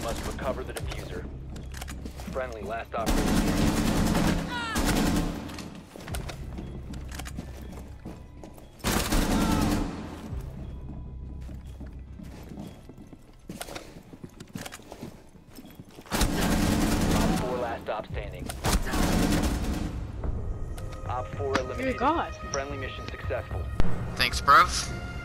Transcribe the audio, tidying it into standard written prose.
must recover the diffuser. Friendly, last operator. Stop standing. Op 4 eliminated. Dear God. Friendly mission successful. Thanks, bruv.